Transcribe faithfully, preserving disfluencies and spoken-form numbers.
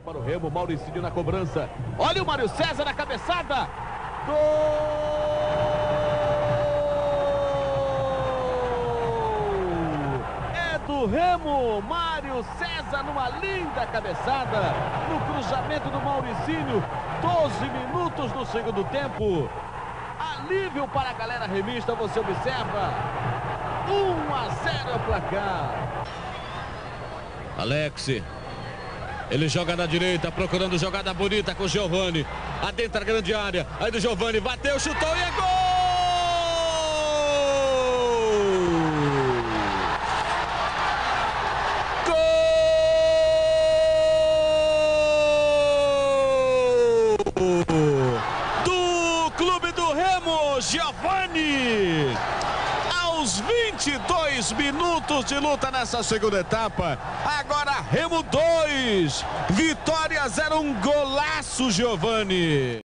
Para o Remo, Mauricinho na cobrança. Olha o Mário César na cabeçada. Gol! É do Remo. Mário César numa linda cabeçada. No cruzamento do Mauricinho. doze minutos do segundo tempo. Alívio para a galera remista, você observa. um a zero é o placar. Alex. Ele joga na direita, procurando jogada bonita com o Giovani. Adentra a grande área. Aí do Giovani, bateu, chutou e é gol! Gol! Do Clube do Remo, Giovani! Aos vinte e dois minutos de luta nessa segunda etapa. Agora Remo dois, Vitória zero, um golaço, Giovani.